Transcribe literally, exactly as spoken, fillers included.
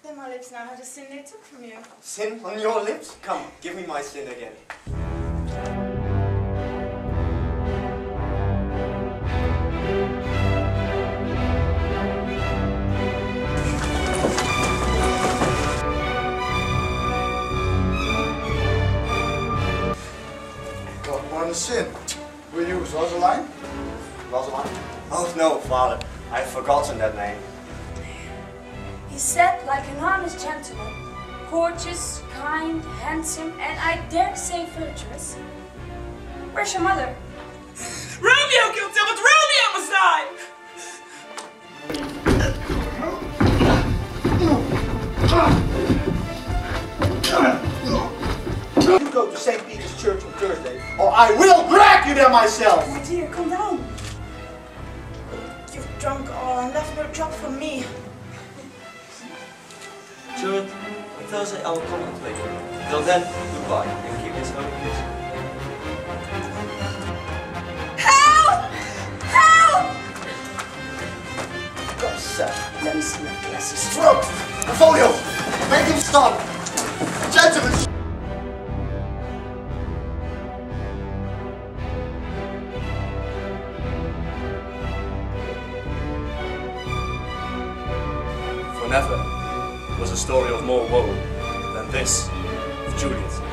Then my lips now had a sin they took from you. Sin on your lips? Come, give me my sin again. Got one sin. Will you, Rosaline? Rosaline? Oh no, Father. I've forgotten that name. He said like an honest gentleman, courteous, kind, handsome, and I dare say virtuous. Where's your mother? Romeo killed him, but Romeo must die! You go to Saint Peter's Church on Thursday, or I will drag you there myself! My dear, calm down. You've drunk all and left no drop for me. Stuart, on Thursday I will come and play. Till then, goodbye, and keep this holy kiss. Help! Help! God, sir, let me see that glass's throat! Portfolio! Make him stop! Gentlemen! For never was a story of more woe than this of Juliet.